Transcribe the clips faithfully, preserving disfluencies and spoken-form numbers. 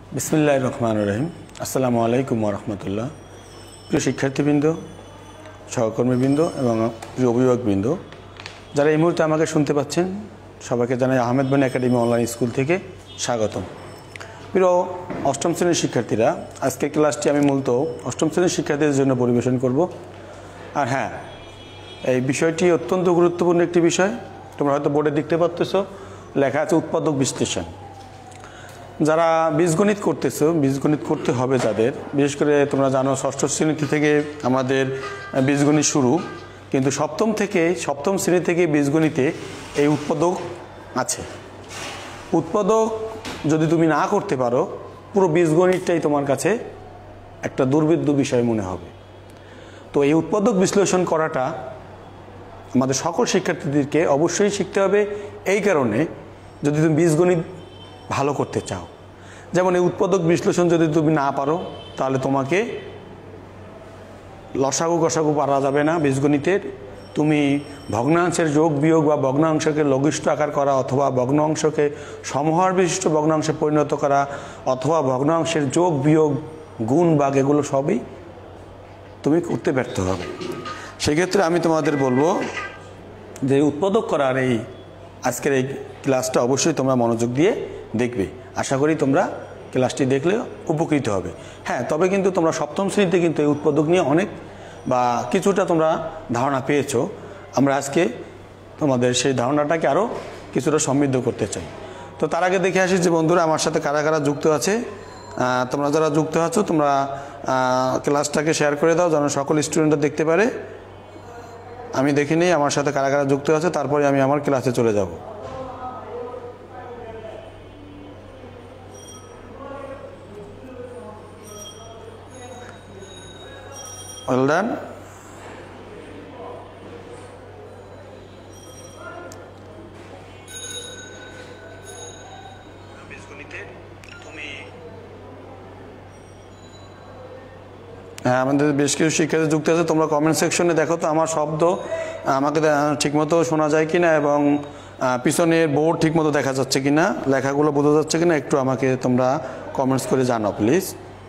বিসমিল্লাহির রহমানির রহিম। আসসালামু আলাইকুম ওয়া রাহমাতুল্লাহ। প্রিয় শিক্ষার্থীবৃন্দ, সহকর্মীবৃন্দ এবং প্রিয় অভিভাবকবৃন্দ, যারা এই মুহূর্তে আমাকে শুনতে পাচ্ছেন, সবাইকে জানাই আহমেদ বানী একাডেমি অনলাইন স্কুল থেকে স্বাগতম। প্রিয় অষ্টম শ্রেণীর শিক্ষার্থীরা, আজকের ক্লাসটি আমি মূলত অষ্টম শ্রেণীর শিক্ষার্থীদের জন্য পরিবেশন করব। আর হ্যাঁ, এই বিষয়টি অত্যন্ত গুরুত্বপূর্ণ একটি বিষয়। তোমরা হয়তো বোর্ডে দেখতে পাচ্ছ, লেখা আছে উৎপাদক বিশ্লেষণ। যারা বীজগণিত করতেছো, বীজগণিত করতে হবে যাদের, বিশেষ করে তোমরা জানো ষষ্ঠ শ্রেণী থেকে আমাদের বীজগণিত শুরু, কিন্তু সপ্তম থেকে সপ্তম শ্রেণী থেকে বীজগণিতে এই উৎপাদক আছে। উৎপাদক যদি তুমি না করতে পারো, পুরো বীজগণিতটাই তোমার কাছে একটা দুর্বেদ্য বিষয় মনে হবে। তো এই উৎপাদক বিশ্লেষণ করাটা আমাদের সকল শিক্ষার্থীদেরকে অবশ্যই শিখতে হবে। এই কারণে যদি তুমি বীজগণিত ভালো করতে চাও, যেমন এই উৎপাদক বিশ্লেষণ যদি তুমি না পারো, তাহলে তোমাকে লসাগু গসাগু পারা যাবে না বীজগণিতের। তুমি ভগ্নাংশের যোগ বিয়োগ বা ভগ্নাংশকে লঘিষ্ঠ আকার করা, অথবা ভগ্নাংশকে সমহার বিশিষ্ট ভগ্নাংশে পরিণত করা, অথবা ভগ্নাংশের যোগ বিয়োগ গুণ ভাগ, এগুলো সবই তুমি করতে ব্যর্থ হবে। সেক্ষেত্রে আমি তোমাদের বলবো যে উৎপাদক করার এই আজকের এই ক্লাসটা অবশ্যই তোমরা মনোযোগ দিয়ে দেখবে। আশা করি তোমরা ক্লাসটি দেখলে উপকৃত হবে। হ্যাঁ, তবে কিন্তু তোমরা সপ্তম শ্রেণীতে কিন্তু এই উৎপাদক নিয়ে অনেক বা কিছুটা তোমরা ধারণা পেয়েছো। আমরা আজকে তোমাদের সেই ধারণাটাকে আরও কিছুটা সমৃদ্ধ করতে চাই। তো তার আগে দেখে আসি যে বন্ধুরা আমার সাথে কারা কারা যুক্ত আছে। তোমরা যারা যুক্ত আছো, তোমরা ক্লাসটাকে শেয়ার করে দাও যেন সকল স্টুডেন্টরা দেখতে পারে। আমি দেখে নিই আমার সাথে কারা কারা যুক্ত আছে, তারপরে আমি আমার ক্লাসে চলে যাব। Well done. হ্যাঁ, আমাদের বেশ কিছু শিক্ষার্থী যুক্ত আছে। তোমরা কমেন্ট সেকশনে দেখো তো আমার শব্দ আমাকে ঠিকমতো শোনা যায় কিনা, এবং পিছনের বোর্ড ঠিকমতো দেখা যাচ্ছে কিনা, লেখাগুলো বোঝা যাচ্ছে কিনা, একটু আমাকে তোমরা কমেন্টস করে জানাও প্লিজ।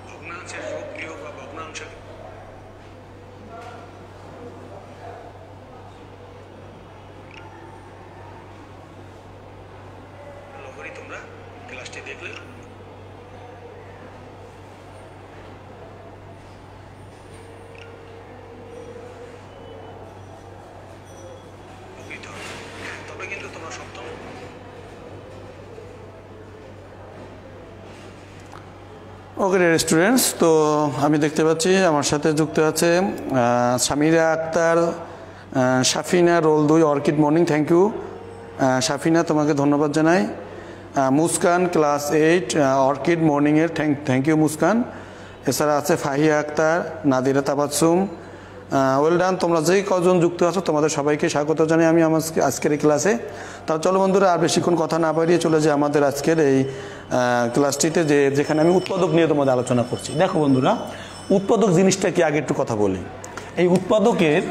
ওকে স্টুডেন্টস, তো আমি দেখতে পাচ্ছি আমার সাথে যুক্ত আছে সামিরা আক্তার, সাফিনা রোল দুই, orchid morning, thank you Safina, তোমাকে ধন্যবাদ জানাই। মুস্কান ক্লাস এইট, অর্কিড মর্নিংয়ের থ্যাংক থ্যাংক ইউ মুস্কান। এছাড়া আছে ফাহিয়া আক্তার, নাদিরা তাবাসসুম, ওয়েল ডান। তোমরা যেই কজন যুক্ত আছো তোমাদের সবাইকে স্বাগত জানাই আমি আমার আজকের এই ক্লাসে। তাহলে চলো বন্ধুরা, আর বেশিক্ষণ কথা না বাড়িয়ে চলে যায় আমাদের আজকের এই ক্লাসটিতে, যে যেখানে আমি উৎপাদক নিয়ে তোমাদের আলোচনা করছি। দেখো বন্ধুরা, উৎপাদক জিনিসটা কি আগে একটু কথা বলি। এই উৎপাদকের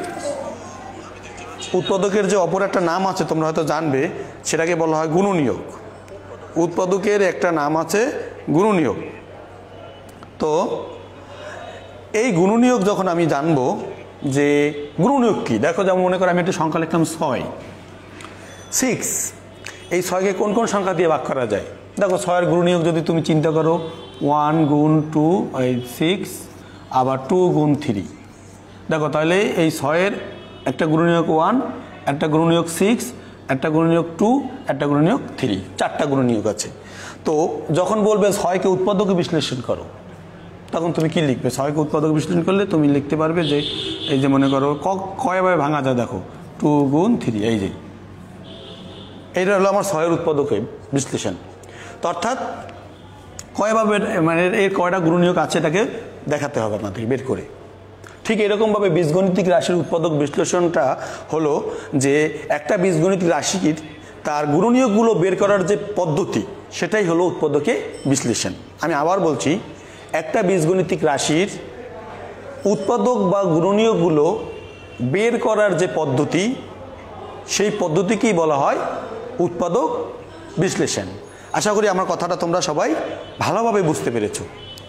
উৎপাদকের যে অপর একটা নাম আছে তোমরা হয়তো জানবে, সেটাকে বলা হয় গুণনীয়ক। উৎপাদকের একটা নাম আছে গুণনীয়ক। তো এই গুণনীয়ক যখন আমি জানবো যে গুণনীয়ক কি, দেখো যেমন মনে করো আমি একটা সংখ্যা লিখলাম ছয়, সিক্স। এই ছয়কে কোন কোন সংখ্যা দিয়ে ভাগ করা যায়? দেখো ছয়ের গুণনীয়ক যদি তুমি চিন্তা করো, ওয়ান গুণ টু এই সিক্স, আবার টু গুণ থ্রি। দেখো তাহলে এই ছয়ের একটা গুণনীয়ক ওয়ান, একটা গুণনীয়ক সিক্স, একটা গুণনীয়ক টু, একটা গুণনীয়ক থ্রি, চারটা গুণনীয়ক আছে। তো যখন বলবে ছয়কে উৎপাদকে বিশ্লেষণ করো, তখন তুমি কি লিখবে? ছয়কে উৎপাদক বিশ্লেষণ করলে তুমি লিখতে পারবে যে এই যে মনে করো কয়ভাবে ভাঙা যায়, দেখো টু গুণ থ্রি, এই যে এইটা হলো আমার ছয়ের উৎপাদকের বিশ্লেষণ। তো অর্থাৎ কয়ভাবে মানে এর কয়টা গুণনীয়ক আছে এটাকে দেখাতে হবে আপনাদেরকে বের করে। ঠিক এরকমভাবে বীজগণিতিক রাশির উৎপাদক বিশ্লেষণটা হলো যে একটা বীজগণিতিক রাশির তার গুণনীয়কগুলো বের করার যে পদ্ধতি, সেটাই হলো উৎপাদকে বিশ্লেষণ। আমি আবার বলছি, একটা বীজগণিতিক রাশির উৎপাদক বা গুণনীয়কগুলো বের করার যে পদ্ধতি, সেই পদ্ধতিকেই বলা হয় উৎপাদক বিশ্লেষণ। আশা করি আমার কথাটা তোমরা সবাই ভালোভাবে বুঝতে পেরেছো।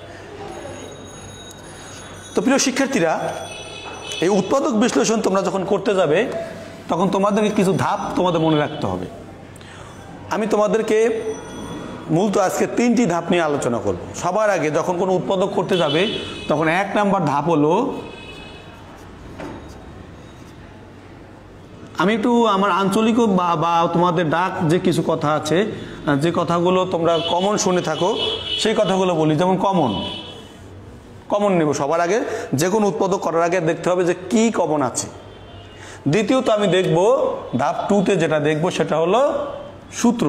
তো প্রিয় শিক্ষার্থীরা, এই উৎপাদক বিশ্লেষণ তোমরা যখন করতে যাবে তখন তোমাদেরকে কিছু ধাপ তোমাদের মনে রাখতে হবে। আমি তোমাদেরকে মূলত আজকে তিনটি ধাপ নিয়ে আলোচনা করব। সবার আগে যখন কোনো উৎপাদক করতে যাবে তখন এক নাম্বার ধাপ হলো, আমি একটু আমার আঞ্চলিক বা বা তোমাদের ডাক যে কিছু কথা আছে, যে কথাগুলো তোমরা কমন শুনে থাকো সেই কথাগুলো বলি। যেমন কমন কমন নেব সবার আগে, যে কোনো উৎপাদক করার আগে দেখতে হবে যে কি কমন আছে। দ্বিতীয়ত আমি দেখব ধাপ টুতে যেটা দেখব সেটা হলো সূত্র।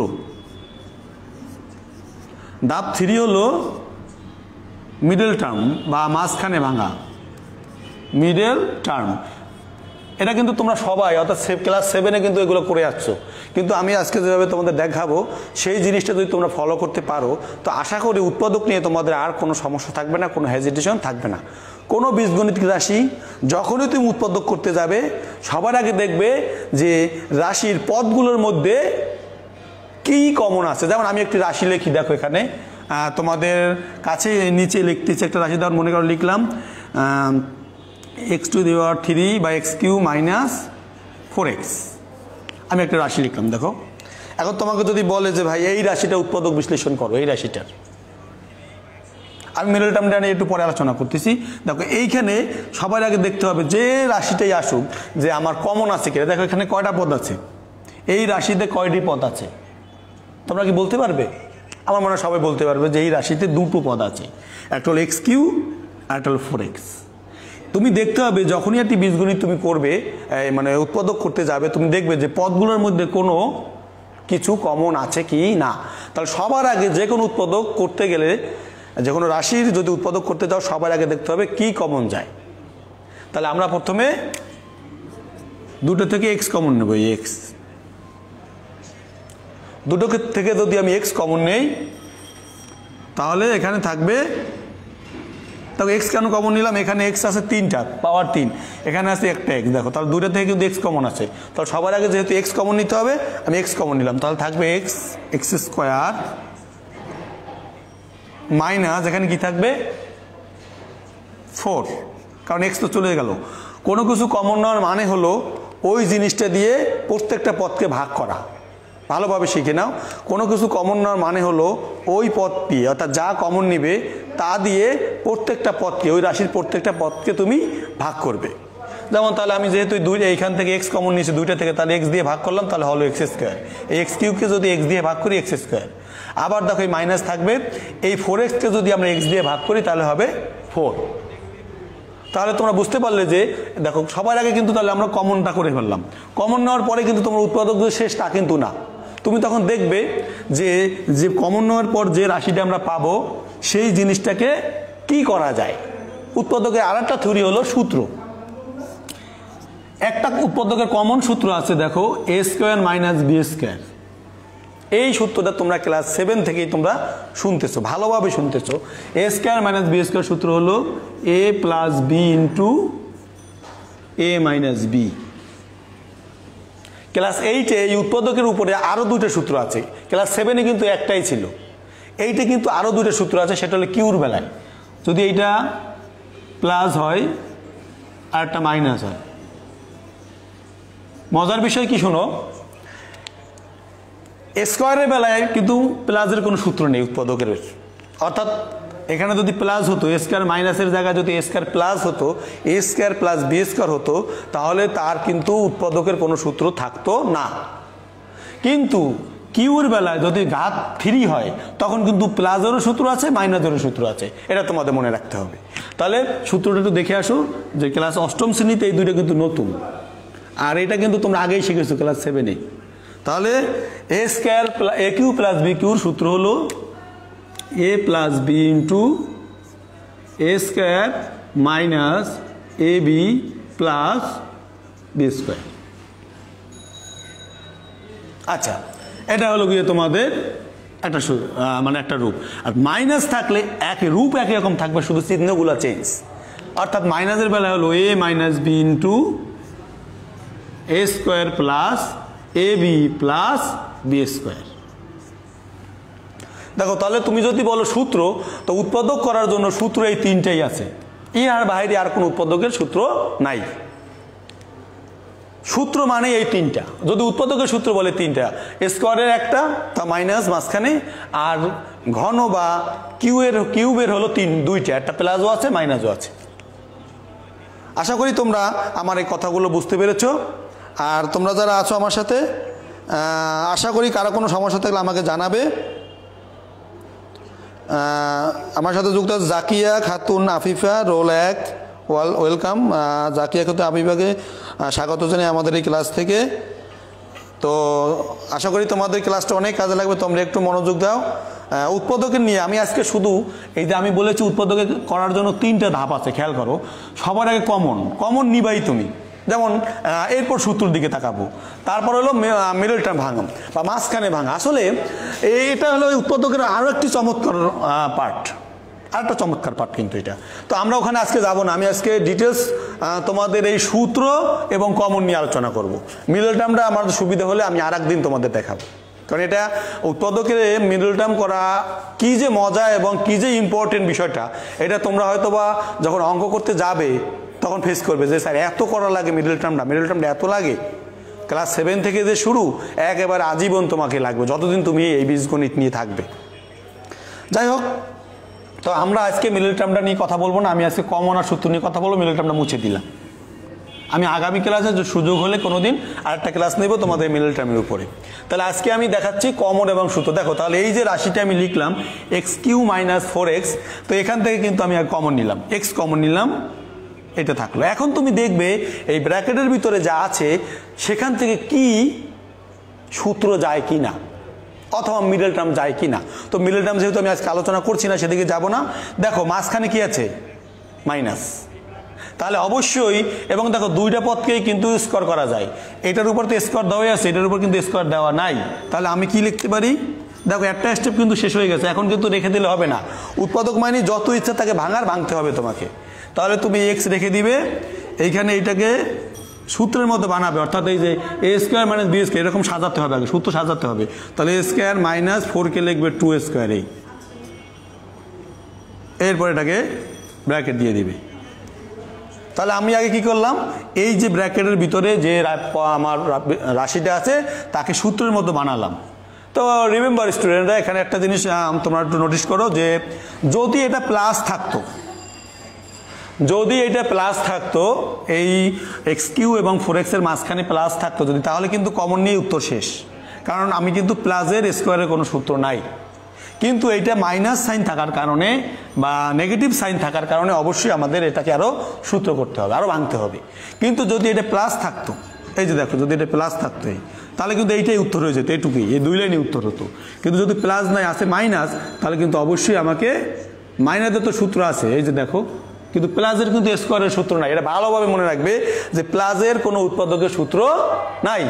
ধাপ থ্রি হলো মিডল টার্ম বা মাঝখানে ভাঙা, মিডল টার্ম। এটা কিন্তু তোমরা সবাই অর্থাৎ ক্লাস সেভেনে কিন্তু এগুলো করে আসছো, কিন্তু আমি আজকে যেভাবে তোমাদের দেখাবো সেই জিনিসটা যদি তোমরা ফলো করতে পারো তো আশা করি উৎপাদক নিয়ে তোমাদের আর কোনো সমস্যা থাকবে না, কোনো হেজিটেশন থাকবে না। কোনো বীজগণিতিক রাশি যখনই তুমি উৎপাদক করতে যাবে সবার আগে দেখবে যে রাশির পদগুলোর মধ্যে কি কমন আছে। যেমন আমি একটি রাশি লিখি, দেখো এখানে তোমাদের কাছে নিচে লিখতেছি একটা রাশি, ধর মনে করো লিখলাম x to the power three বা x cube minus four x. আমি একটা রাশি লিখলাম। দেখো এখন তোমাকে যদি বলে যে ভাই এই রাশিটা উৎপাদক বিশ্লেষণ করো, এই রাশিটার, আমি মিডল টার্মটা নিয়ে একটু পরে আলোচনা করতেছি। দেখো এইখানে সবার আগে দেখতে হবে যে রাশিটাই আসুক যে আমার কমন আছে কিনা। দেখো এখানে কয়টা পদ আছে, এই রাশিতে কয়টি পদ আছে তোমরা কি বলতে পারবে? আমার মনে হয় সবাই বলতে পারবে যে এই রাশিতে দুটো পদ আছে, একটা হলো এক্স কিউ আর একটা হলো ফোর এক্স। তুমি দেখতে হবে যখনই একটি বীজগণিত তুমি করবে, মানে উৎপাদক করতে যাবে, তুমি দেখবে যে পদগুলোর মধ্যে কোনো কিছু কমন আছে কি না। তাহলে সবার আগে যে কোনো উৎপাদক করতে গেলে, যে কোনো রাশির যদি উৎপাদক করতে যাও সবার আগে দেখতে হবে কি কমন যায়। তাহলে আমরা প্রথমে দুটো থেকে এক্স কমন নেব। এই এক্স দুটো থেকে যদি আমি এক্স কমন নেই তাহলে এখানে থাকবে, তাহলে এক্স কেন কমন নিলাম, এখানে এক্স আছে তিনটা, পাওয়ার তিন, এখানে আছে একটা এক্স। দেখো তাহলে দুটো থেকে কিন্তু এক্স কমন আছে, তাহলে সবার আগে যেহেতু এক্স কমন নিতে হবে আমি এক্স কমন নিলাম। তাহলে থাকবে এক্স এক্স স্কোয়ার মাইনাস এখানে কি থাকবে ফোর, কারণ এক্স তো চলে গেল। কোনো কিছু কমন নেওয়ার মানে হলো ওই জিনিসটা দিয়ে প্রত্যেকটা পদকে ভাগ করা। ভালোভাবে শিখে নাও, কোনো কিছু কমন নেওয়ার মানে হলো ওই পদটি অর্থাৎ যা কমন নিবে তা দিয়ে প্রত্যেকটা পদকে, ওই রাশির প্রত্যেকটা পদকে তুমি ভাগ করবে। যেমন তাহলে আমি যেহেতু দুই এইখান থেকে এক্স কমন নিয়েছি দুইটা থেকে, তাহলে এক্স দিয়ে ভাগ করলাম, তাহলে হলো এক্স স্কোয়ার। এই এক্স কিউকে যদি এক্স দিয়ে ভাগ করি এক্স স্কোয়ার। আবার দেখো এই মাইনাস থাকবে, এই ফোর এক্সকে যদি আমরা এক্স দিয়ে ভাগ করি তাহলে হবে ফোর। তাহলে তোমরা বুঝতে পারলে যে দেখো সবার আগে কিন্তু তাহলে আমরা কমনটা করে ফেললাম। কমন নেওয়ার পরে কিন্তু তোমার উৎপাদক যে শেষ তা কিন্তু না। তুমি তখন দেখবে যে যে কমন নেওয়ার পর যে রাশিটা আমরা পাবো সেই জিনিসটাকে কি করা যায়। উৎপাদকের আর একটা থিওরি হলো সূত্র। একটা উৎপাদকের কমন সূত্র আছে, দেখো a square minus b square. এই সূত্রটা তোমরা ক্লাস সেভেন থেকেই তোমরা শুনতেছো, ভালোভাবে শুনতেছো। A square minus b square সূত্র হলো a plus b into a minus b. Class এইটে এই উৎপাদকের উপরে আরও দুটো সূত্র আছে, ক্লাস সেভেনে কিন্তু একটাই ছিল। এইটে কিন্তু আরও দুটো সূত্র আছে, সেটা হলো কিউর বেলায় যদি এইটা প্লাস হয় আর একটা মাইনাস হয়। মজার বিষয় কি শোনো, স্কোয়ারের বেলায় কিন্তু প্লাসের কোনো সূত্র নেই উৎপাদকের। অর্থাৎ এখানে যদি প্লাস হতো, এ স্কোয়ার মাইনাসের জায়গায় যদি এ স্কোয়ার প্লাস হতো, a square plus b square হতো, তাহলে তার কিন্তু উৎপাদকের কোনো সূত্র থাকতো না। কিন্তু কিউর বেলায় যদি ঘাত থ্রি হয় তখন কিন্তু প্লাসেরও সূত্র আছে, মাইনাসেরও সূত্র আছে, এটা তোমাদের মনে রাখতে হবে। তাহলে সূত্রটা একটু দেখে আসো যে ক্লাস অষ্টম শ্রেণীতে এই দুটো কিন্তু নতুন, আর এটা কিন্তু তোমরা আগেই শিখেছো ক্লাস সেভেনে। তাহলে a square a cube plus b কিউর সূত্র হলো a plus b into a square minus a b plus b square. আচ্ছা, এটা হলো গিয়ে তোমাদের একটা মানে একটা রূপ। আর মাইনাস থাকলে একই রূপ একই রকম থাকবে, শুধু চিহ্নগুলো চেঞ্জ। অর্থাৎ মাইনাসের বেলায় হলো a minus b into a square plus a b plus b square. দেখো তাহলে তুমি যদি বলো সূত্র, তো উৎপাদক করার জন্য সূত্র এই তিনটাই আছে, ই আর বাইরে আর কোনো উৎপাদকের সূত্র নাই। সূত্র মানে এই তিনটা, যদি উৎপাদকের সূত্র বলে তিনটা, স্কোয়ারের একটা তা মাইনাস মাঝখানে, আর ঘন বা কিউবের কিউবের হলো তিন দুইটা, একটা প্লাসও আছে মাইনাসও আছে। আশা করি তোমরা আমার এই কথাগুলো বুঝতে পেরেছো। আর তোমরা যারা আছো আমার সাথে, আশা করি কারো কোনো সমস্যা থাকলে আমাকে জানাবে। আমার সাথে যুক্ত আছে জাকিয়া খাতুন আফিফা, রোল এক, ওয়েলকাম। জাকিয়া খাতুন আফিফাকে স্বাগত জানাই আমাদের এই ক্লাস থেকে। তো আশা করি তোমাদের ক্লাসটা অনেক কাজে লাগবে, তোমরা একটু মনোযোগ দাও। উৎপাদকের নিয়ে আমি আজকে শুধু এই যে আমি বলেছি উৎপাদকে করার জন্য তিনটা ধাপ আছে, খেয়াল করো। সবার আগে কমন কমন নিবাই তুমি, যেমন এরপর সূত্রের দিকে তাকাবো, তারপর হলো মিডল টার্ম ভাঙা বা মাঝখানে ভাঙা। আসলে এটা হলো উৎপাদকের আরও একটি চমৎকার পার্ট, আরেকটা চমৎকার পার্ট কিন্তু এটা। তো আমরা ওখানে আজকে যাব না, আমি আজকে ডিটেলস তোমাদের এই সূত্র এবং কমন নিয়ে আলোচনা করব। মিডল টার্মটা আমার সুবিধা হলে আমি আর একদিন তোমাদের দেখাবো, কারণ এটা উৎপাদকের মিডল টার্ম করা কী যে মজা এবং কী যে ইম্পর্টেন্ট বিষয়টা, এটা তোমরা হয়তো বা যখন অঙ্ক করতে যাবে তখন ফেস করবে যে স্যার এত করা লাগে মিডল টার্মটা, মিডল টার্মটা এত লাগে। ক্লাস সেভেন থেকে যে শুরু, একেবারে আজীবন তোমাকে লাগবে যতদিন তুমি এই বীজগণিত নিয়ে থাকবে। যাই হোক, তো আমরা আজকে মিডল টার্মটা নিয়ে কথা বলবো না, আমি আজকে কমন আর সূত্র নিয়ে কথা বলবো। মিডল টার্মটা মুছে দিলাম। আমি আগামী ক্লাসে সুযোগ হলে কোনো দিন আরেকটা ক্লাস নেব তোমাদের মিডল টার্মের উপরে। তাহলে আজকে আমি দেখাচ্ছি কমন এবং সূত্র। দেখো তাহলে এই যে রাশিটা আমি লিখলাম x cube minus four x, তো এখান থেকে কিন্তু আমি কমন নিলাম, এক্স কমন নিলাম, এটা থাকলো। এখন তুমি দেখবে এই ব্র্যাকেটের ভিতরে যা আছে সেখান থেকে কি সূত্র যায় কি না, অথবা মিডল টার্ম যায় কি না। তো মিডল টার্ম যেহেতু আমি আজকে আলোচনা করছি না, সেদিকে যাব না। দেখো মাঝখানে কি আছে, মাইনাস, তাহলে অবশ্যই, এবং দেখো দুইটা পদকেই কিন্তু স্কোয়ার করা যায়। এটার উপর তো স্কোয়ার দেওয়াই আছে, এটার উপর কিন্তু স্কোয়ার দেওয়া নাই। তাহলে আমি কি লিখতে পারি, দেখো একটা স্টেপ কিন্তু শেষ হয়ে গেছে, এখন কিন্তু রেখে দিলে হবে না। উৎপাদক মানে যত ইচ্ছা তাকে ভাঙার ভাঙতে হবে তোমাকে। তাহলে তুমি এক্স রেখে দিবে, এইখানে এইটাকে সূত্রের মতো বানাবে, অর্থাৎ এই যে a square minus b square এরকম সাজাতে হবে, আগে সূত্র সাজাতে হবে। তাহলে এ স্কোয়ার মাইনাস ফোরকে লিখবে টু স্কোয়ার, এই এরপর এটাকে ব্র্যাকেট দিয়ে দিবে। তাহলে আমি আগে কি করলাম, এই যে ব্র্যাকেটের ভিতরে যে আমার রাশিটা আছে তাকে সূত্রের মতো বানালাম। তো রিমেম্বার স্টুডেন্টরা, এখানে একটা জিনিস তোমরা একটু নোটিস করো, যে যদি এটা প্লাস থাকতো, যদি এটা প্লাস থাকতো, এই এক্স কিউ এবং ফোর এক্সের মাঝখানে প্লাস থাকতো যদি, তাহলে কিন্তু কমন নিয়ে উত্তর শেষ, কারণ আমি কিন্তু প্লাসের স্কোয়ারের কোনো সূত্র নাই। কিন্তু এইটা মাইনাস সাইন থাকার কারণে বা নেগেটিভ সাইন থাকার কারণে অবশ্যই আমাদের এটাকে আরও সূত্র করতে হবে, আরও ভাঙতে হবে। কিন্তু যদি এটা প্লাস থাকতো, এই যে দেখো যদি এটা প্লাস থাকতো, তাহলে কিন্তু এইটাই উত্তর হয়ে যেত, এইটুকুই, এই দুই লাইনই উত্তর হতো। কিন্তু যদি প্লাস নাই, আছে মাইনাস, তাহলে কিন্তু অবশ্যই আমাকে মাইনাসের তো সূত্র আছে, এই যে দেখো, কিন্তু প্লাসের কিন্তু স্কোয়ারের সূত্র নাই। এটা ভালোভাবে মনে রাখবে যে প্লাসের কোনো উৎপাদকের সূত্র নাই।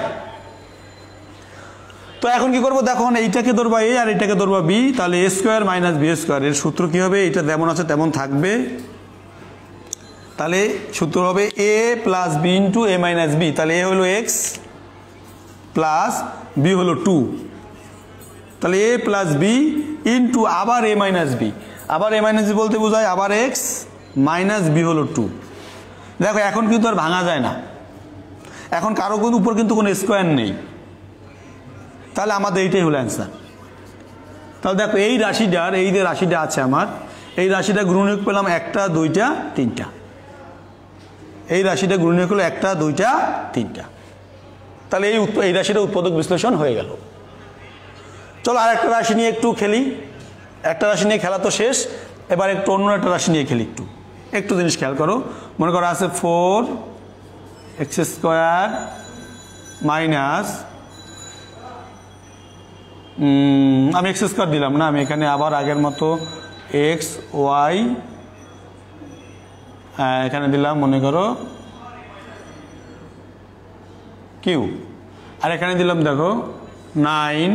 তো এখন কি করবো, দেখো এইটাকে ধরবা এ আর এইটাকে ধরবা বি, তাহলে a square minus b square এর সূত্র কি হবে, এটা যেমন আছে তেমন থাকবে। তাহলে সূত্র হবে a plus b into a minus b, তাহলে এ হলো এক্স প্লাস বি হলো টু, তাহলে এ প্লাস বি ইন্টু আবার এ মাইনাস বি, আবার এ মাইনাস বি বলতে বোঝায় আবার এক্স মাইনাস বি হলো টু। দেখো এখন কিন্তু আর ভাঙা যায় না, এখন কারো কোনো উপর কিন্তু কোনো স্কোয়ার নেই, তাহলে আমাদের এইটাই হলো অ্যান্সার। তাহলে দেখো এই রাশিটার, এই যে রাশিটা আছে আমার, এই রাশিটা গুণনীয়ক পেলাম একটা দুইটা তিনটা, এই রাশিটা গুণনীয়ক হলো একটা দুইটা তিনটা, তাহলে এই এই রাশিটা উৎপাদক বিশ্লেষণ হয়ে গেল। চলো আর একটা রাশি নিয়ে একটু খেলি, একটা রাশি নিয়ে খেলা তো শেষ, এবার একটু অন্য একটা রাশি নিয়ে খেলি। একটু একটু জিনিস খেয়াল করো, মনে করো আছে ফোর এক্স স্কোয়ার মাইনাস, আমি এক্স স্কোয়ার দিলাম না, আমি এখানে আবার আগের মতো এক্স ওয়াই এখানে দিলাম, মনে করো কিউ, আর এখানে দিলাম দেখো নাইন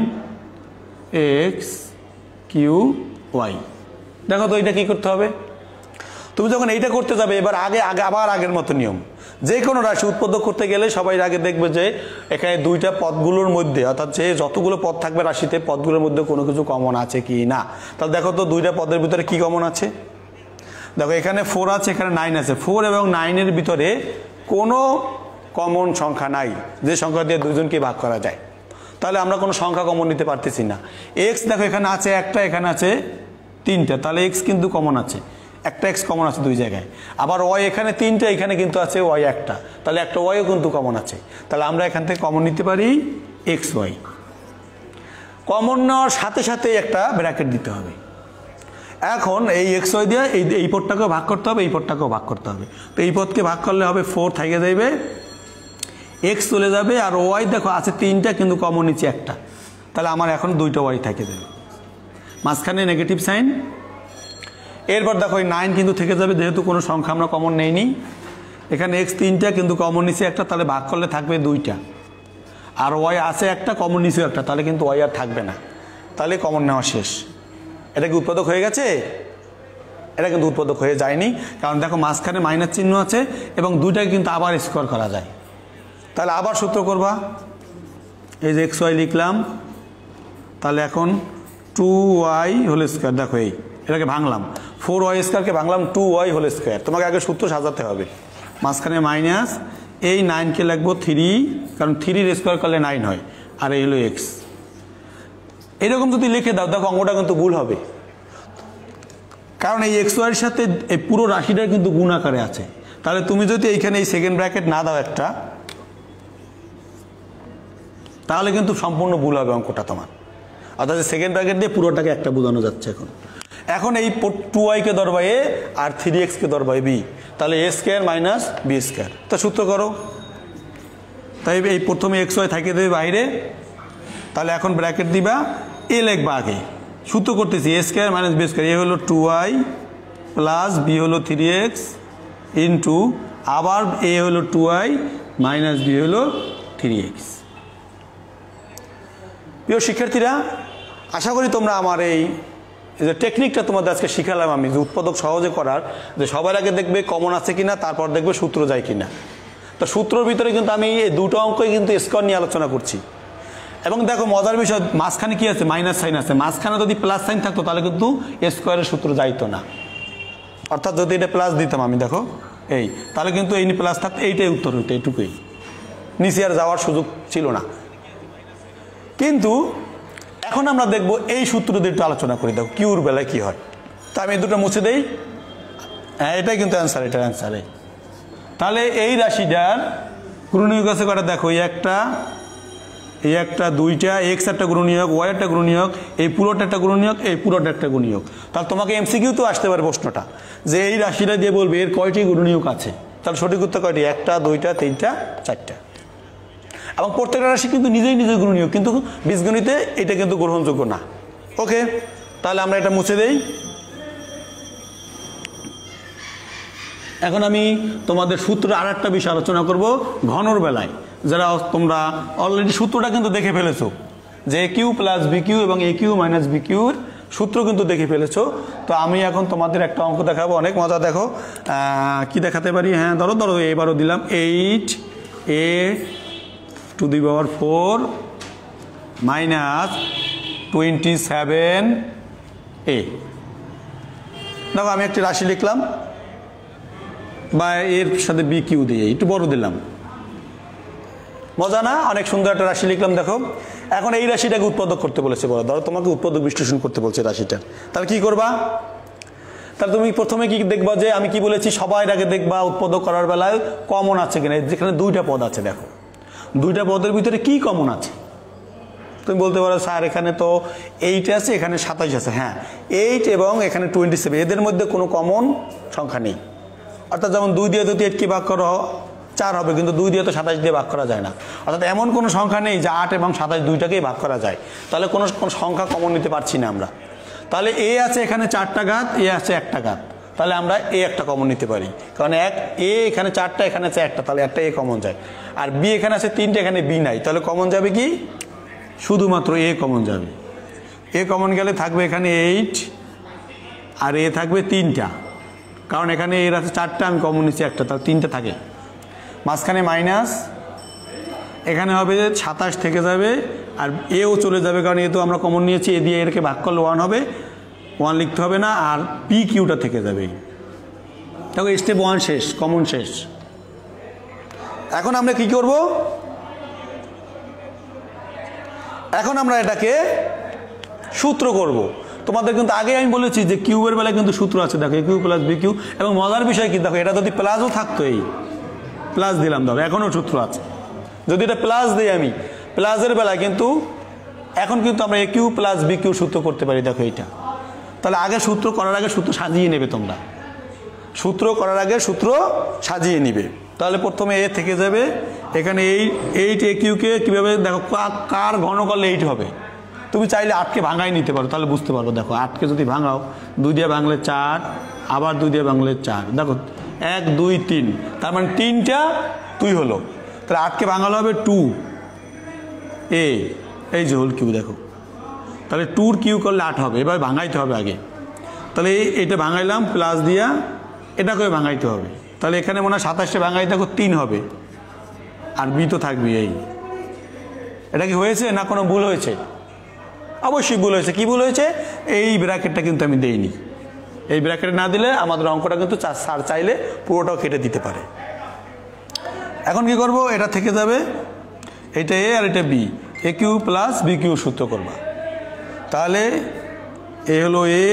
এক্স কিউ ওয়াই। দেখো তো এটা কি করতে হবে, তুমি যখন এইটা করতে যাবে এবার আগে আগে আবার আগের মতো নিয়ম, যে কোনো রাশি উৎপাদক করতে গেলে সবাই আগে দেখবে যে এখানে দুইটা পদগুলোর মধ্যে অর্থাৎ যে যতগুলো পদ থাকবে রাশিতে পদগুলোর মধ্যে কোনো কিছু কমন আছে কি না। তাহলে দেখো তো দুইটা পদের ভিতরে কি কমন আছে, দেখো এখানে ফোর আছে এখানে নাইন আছে, ফোর এবং নাইনের ভিতরে কোনো কমন সংখ্যা নাই যে সংখ্যা দিয়ে দুজনকে ভাগ করা যায়। তাহলে আমরা কোনো সংখ্যা কমন নিতে পারতেছি না। এক্স দেখো এখানে আছে একটা এখানে আছে তিনটা, তাহলে এক্স কিন্তু কমন আছে, একটা এক্স কমন আছে দুই জায়গায়। আবার ওয়াই এখানে তিনটা এখানে কিন্তু আছে ওয়াই একটা, তাহলে একটা ওয়াইও কিন্তু কমন আছে। তাহলে আমরা এখান থেকে কমন নিতে পারি এক্স ওয়াই। কমন নেওয়ার সাথে সাথে একটা ব্র্যাকেট দিতে হবে। এখন এই এক্স ওয়াই দিয়ে এই এই পদটাকেও ভাগ করতে হবে, এই পদটাকেও ভাগ করতে হবে। তো এই পদকে ভাগ করলে হবে ফোর থেকে যাবে, এক্স চলে যাবে, আর ওয়াই দেখো আছে তিনটা কিন্তু কমন নিচে একটা, তাহলে আমার এখন দুইটা ওয়াই থেকে যাবে, মাঝখানে নেগেটিভ সাইন। এরপর দেখো এই নাইন কিন্তু থেকে যাবে যেহেতু কোনো সংখ্যা আমরা কমন নেইনি। এখানে এক্স তিনটা কিন্তু কমন নিচে একটা, তাহলে ভাগ করলে থাকবে দুইটা, আর ওয়াই আছে একটা কমন নিচে একটা, তাহলে কিন্তু ওয়াই আর থাকবে না, তাহলে কমন নেওয়া শেষ। এটা কি উৎপাদক হয়ে গেছে? এটা কিন্তু উৎপাদক হয়ে যায়নি, কারণ দেখো মাঝখানে মাইনাস চিহ্ন আছে এবং দুইটাকে কিন্তু আবার স্কোয়ার করা যায়। তাহলে আবার সূত্র করবা, এই যে এক্স ওয়াই লিখলাম, তাহলে এখন টু ওয়াই হোল স্কোয়ার, দেখো এই এটাকে ভাঙলাম, ফোর ওয়াই স্কোয়ারকে ভাঙলাম টু ওয়াই হোল স্কোয়ার। তোমাকে আগে সূত্র সাজাতে হবে, মাঝখানে মাইনাস, এই নাইনকে লাগবো থ্রি, কারণ থ্রির স্কোয়ার করলে নাইন হয়, আর এই হলো এক্স। এরকম যদি লিখে দাও দেখো অঙ্কটা কিন্তু ভুল হবে, কারণ এই এক্স ওয়াইয়ের সাথে এই পুরো রাশিটা কিন্তু গুণ আকারে আছে। তাহলে তুমি যদি এইখানে এই সেকেন্ড ব্র্যাকেট না দাও একটা, তাহলে কিন্তু সম্পূর্ণ ভুল হবে অঙ্কটা তোমার। অর্থাৎ সেকেন্ড ব্র্যাকেট দিয়ে পুরোটাকে একটা বোঝানো যাচ্ছে। এখন এখন এই টু ওয়াইকে ধরবা এ আর থ্রি এক্সকে ধরবা বি, তাহলে a square minus b square. তা সূত্র করো, তাই এই প্রথমে এক্স ওয়াই থাকে দেবে বাইরে, তাহলে এখন ব্র্যাকেট দিবা, এ লিখবা আগে, সূত্র করতেছি a square minus b square, a হলো টু ওয়াই প্লাস বি হলো থ্রি এক্স ইন্টু আবার এ হলো টু ওয়াই মাইনাস বি হলো থ্রি এক্স। প্রিয় শিক্ষার্থীরা, আশা করি তোমরা আমার এই যে টেকনিকটা তোমাদের আজকে শিখালাম আমি, যে উৎপাদক সহজে করার, যে সবার আগে দেখবে কমন আছে কিনা, তারপর দেখবে সূত্র যায় কিনা। তো সূত্রের ভিতরে কিন্তু আমি এই দুটো অঙ্কই কিন্তু স্কোয়ার নিয়ে আলোচনা করছি। এবং দেখো মজার বিষয়, মাঝখানে কি আছে? মাইনাস সাইন আছে। মাঝখানে যদি প্লাস সাইন থাকতো তাহলে কিন্তু স্কোয়ারের সূত্র যাইতো না। অর্থাৎ যদি এটা প্লাস দিতাম আমি, দেখো এই, তাহলে কিন্তু এই প্লাস থাকতো, এইটাই উত্তর হইতো, এইটুকুই, নিচে আর যাওয়ার সুযোগ ছিল না। কিন্তু এখন আমরা দেখব এই সূত্র দিয়ে একটু আলোচনা করি, দেখো কিউর বেলায় কি হয়। তা আমি এই দুটো মুছে দেই, হ্যাঁ এটাই কিন্তু অ্যান্সার, এটার অ্যান্সার। তাহলে এই রাশিটার গুণনীয়ক আছে কটা? দেখো এই একটা, এই একটা, দুইটা, এক্স একটা গুণনীয়ক, ওয়াই একটা গুণনীয়ক, এই পুরোটা একটা গুণনীয়ক, এই পুরোটা একটা গুণনীয়ক। তাহলে তোমাকে এমসিকিউ তো আসতে পারে প্রশ্নটা, যে এই রাশিটা দিয়ে বলবে এর কয়টি গুণনীয়ক আছে। তাহলে সঠিক উত্তর কয়টি? একটা, দুইটা, তিনটা, চারটা। এবং প্রত্যেকটা রাশি কিন্তু নিজেই নিজের গুণনীয়ক, কিন্তু বীজগণিতে এটা কিন্তু গ্রহণযোগ্য না। ওকে, তাহলে আমরা এটা মুছে দেই। এখন আমি তোমাদের সূত্র আর একটা বিষয় আলোচনা করব ঘনর বেলায়, যারা তোমরা অলরেডি সূত্রটা কিন্তু দেখে ফেলেছো, যে a cube plus b cube এবং এ কিউ মাইনাস বি কিউর সূত্র কিন্তু দেখে ফেলেছো। তো আমি এখন তোমাদের একটা অঙ্ক দেখাবো, অনেক মজা। দেখো কি দেখাতে পারি, হ্যাঁ ধরো ধরো এবারও দিলাম, eight a to the power four minus twenty seven a. দেখো আমি একটি রাশি লিখলাম, বা এর সাথে বি কিউ দিয়ে একটু বড় দিলাম, মজা না? অনেক সুন্দর একটা রাশি লিখলাম। দেখো এখন এই রাশিটাকে উৎপাদক করতে বলেছে, বলো ধরো তোমাকে উৎপাদক বিশ্লেষণ করতে বলছে রাশিটার, তাহলে কি করবা? তাহলে তুমি প্রথমে কি দেখবা, যে আমি কি বলেছি সবাই আগে দেখবা উৎপাদক করার বেলায় কমন আছে কিনা। যেখানে দুইটা পদ আছে, দেখো দুইটা পদের ভিতরে কি কমন আছে। তুমি বলতে পারো স্যার এখানে তো এইট আছে, এখানে সাতাইশ আছে। হ্যাঁ, এইট এবং এখানে টোয়েন্টি সেভেন, এদের মধ্যে কোনো কমন সংখ্যা নেই। অর্থাৎ যেমন দুই দিয়ে যদি এইটকে ভাগ করো চার হবে, কিন্তু দুই দিয়ে তো সাতাইশ দিয়ে ভাগ করা যায় না। অর্থাৎ এমন কোনো সংখ্যা নেই যে আট এবং সাতাইশ দুইটাকেই ভাগ করা যায়। তাহলে কোনো কোনো সংখ্যা কমন নিতে পারছি না আমরা। তাহলে এ আছে এখানে চারটা ঘাত, এ আছে একটা ঘাত, তাহলে আমরা এ একটা কমন নিতে পারি, কারণ এক এ এখানে চারটা, এখানে আছে একটা, তাহলে একটা এ কমন যায়। আর বি এখানে আছে তিনটে, এখানে বি নাই, তাহলে কমন যাবে কি? শুধুমাত্র এ কমন যাবে। এ কমন গেলে থাকবে এখানে এইট, আর এ থাকবে তিনটা, কারণ এখানে এর আছে চারটা, আমি কমন নিচ্ছি একটা, তার তিনটে থাকে। মাঝখানে মাইনাস, এখানে হবে সাতাশ থেকে যাবে, আর এও চলে যাবে কারণ এ তো আমরা কমন নিয়েছি, এ দিয়ে এরকে ভাগ করলে ওয়ান হবে, ওয়ান লিখতে হবে না, আর পি কিউটা থেকে যাবে। দেখো স্টেপ ওয়ান শেষ, কমন শেষ। এখন আমরা কি করব, এখন আমরা এটাকে সূত্র করব। তোমাদের কিন্তু আগে আমি বলেছি যে কিউবের বেলায় কিন্তু সূত্র আছে, দেখো a cube plus b cube, এবং মজার বিষয় কি দেখো, এটা যদি প্লাসও থাকতো, এই প্লাস দিলাম, দেখো এখনও সূত্র আছে। যদি এটা প্লাস দিই আমি, প্লাসের বেলায় কিন্তু এখন কিন্তু আমরা a cube plus b cube সূত্র করতে পারি, দেখো এইটা। তাহলে আগে সূত্র করার আগে সূত্র সাজিয়ে নেবে তোমরা, সূত্র করার আগে সূত্র সাজিয়ে নিবে। তাহলে প্রথমে এ থেকে যাবে, এখানে এই এইট এ কিউকে কীভাবে দেখো, কার ঘন করলে এইট হবে। তুমি চাইলে আটকে ভাঙাই নিতে পারো, তাহলে বুঝতে পারো। দেখো আটকে যদি ভাঙাও, দুই দিয়ে ভাঙলে চার, আবার দুই দিয়ে ভাঙলে চার, দেখো এক দুই তিন, তার মানে তিনটা দুই হলো। তাহলে আটকে ভাঙালো হবে টু এ, এই যে হোল কিউ, দেখো তাহলে টুর কিউ করলে আট হবে। এবার ভাঙাইতে হবে আগে, তাহলে এটা ভাঙাইলাম প্লাস দিয়া, এটাকেও ভাঙাইতে হবে। তাহলে এখানে মনে হয় সাতাশটা ভাঙাই, দেখো তিন হবে, আর বি তো থাকবে। এই এটা কি হয়েছে না কোনো ভুল হয়েছে? অবশ্যই ভুল হয়েছে। কি ভুল হয়েছে? এই ব্র্যাকেটটা কিন্তু আমি দেইনি। এই ব্র্যাকেট না দিলে আমাদের অঙ্কটা কিন্তু স্যার চাইলে পুরোটাও কেটে দিতে পারে। এখন কি করব, এটা থেকে যাবে, এটা এ আর এটা b, a cube plus b cube সূত্র করবা। তাহলে এ হলো এ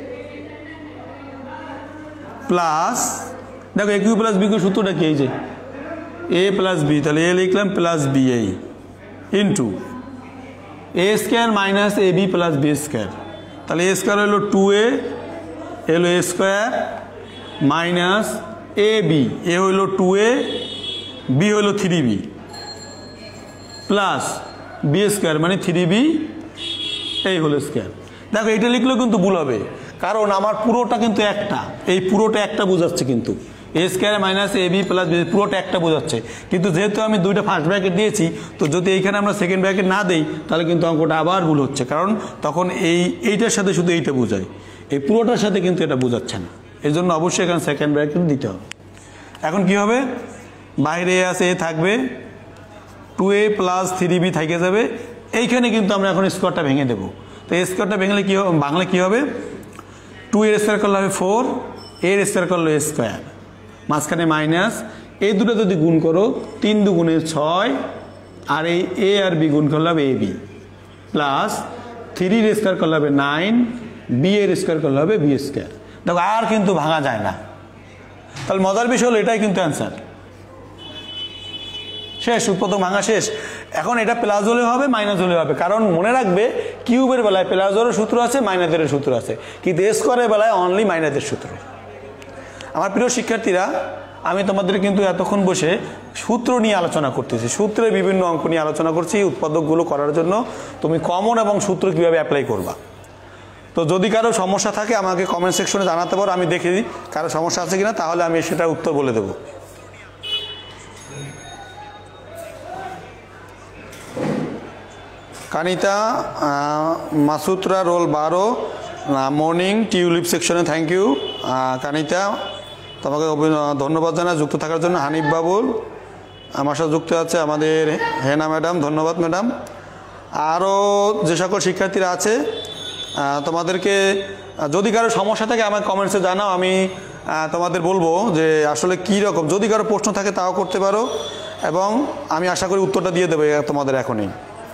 প্লাস, দেখো a cube plus b cube সূত্রটা কি, এই যে এ প্লাস বি, তাহলে এ লিখলাম প্লাস বি এই into a square minus a b plus b square. তাহলে এ স্কোয়ার হলো টু এ, হলো a square minus a b, a হইল টু এ, বি হইল three b plus b square মানে three b, এই হলো square. দেখো এটা লিখলেও কিন্তু ভুল হবে, কারণ আমার পুরোটা কিন্তু একটা, এই পুরোটা একটা বোঝাচ্ছে, কিন্তু a square minus a b plus b পুরোটা একটা বোঝাচ্ছে। কিন্তু যেহেতু আমি দুইটা ফার্স্ট ব্র্যাকেট দিয়েছি, তো যদি এইখানে আমরা সেকেন্ড ব্র্যাকেট না দিই, তাহলে কিন্তু অঙ্কটা আবার ভুল হচ্ছে, কারণ তখন এই এইটার সাথে শুধু এইটা বোঝায়, এই পুরোটার সাথে কিন্তু এটা বোঝাচ্ছে না। এই জন্য অবশ্যই এখানে সেকেন্ড ব্র্যাকেট দিতে হবে। এখন কি হবে, বাইরে এ আছে, এ থাকবে, two a plus three b থেকে যাবে। এইখানে কিন্তু আমরা এখন স্কোয়ারটা ভেঙে দেবো। তো এই স্কোয়ারটা ভেঙলে কী হবে, বাংলা কী হবে, টু এর স্কোয়ার করলে হবে ফোর, এর স্কোয়ার করলে এ স্কোয়ার, মাঝখানে মাইনাস, এই দুটো যদি গুণ করো তিন দুগুণে ছয়, আর এই এ আর বি গুণ করলে হবে এ বি, প্লাস থ্রির স্কোয়ার করলে হবে নাইন, বি এর স্কোয়ার করলে হবে বি স্কোয়ার। দেখো আর কিন্তু ভাঙা যায় না। তাহলে মজার বিষয় হলো এটাই কিন্তু অ্যান্সার শেষ, উৎপাদক ভাঙা শেষ। এখন এটা প্লাস হলে হবে, মাইনাস হলে হবে, কারণ মনে রাখবে কিউবের বেলায় প্লাসের সূত্র আছে, মাইনাসের সূত্র আছে, কিন্তু স্কোয়ারের বেলায় অনলি মাইনাসের সূত্র। আমার প্রিয় শিক্ষার্থীরা, আমি তোমাদের কিন্তু এতক্ষণ বসে সূত্র নিয়ে আলোচনা করতেছি, সূত্রের বিভিন্ন অঙ্ক নিয়ে আলোচনা করছি। উৎপাদকগুলো করার জন্য তুমি কমন এবং সূত্র কীভাবে অ্যাপ্লাই করবা। তো যদি কারো সমস্যা থাকে আমাকে কমেন্ট সেকশনে জানাতে পারো, আমি দেখে দিই কারো সমস্যা আছে কিনা, তাহলে আমি সেটার উত্তর বলে দেবো। কানিতা মাসুতরা রোল বারো মর্নিং টিউলিপ সেকশনে, থ্যাংক ইউ কানিতা, তোমাকে ধন্যবাদ জানাই যুক্ত থাকার জন্য। হানিফ বাবুল আমার সাথে যুক্ত আছে, আমাদের হেনা ম্যাডাম, ধন্যবাদ ম্যাডাম। আরও যে সকল শিক্ষার্থীরা আছে তোমাদেরকে যদি কারো সমস্যা থাকে আমাকে কমেন্টসে জানাও, আমি তোমাদের বলবো যে আসলে কী রকম, যদি কারো প্রশ্ন থাকে তাও করতে পারো, এবং আমি আশা করি উত্তরটা দিয়ে দেবো তোমাদের এখনই।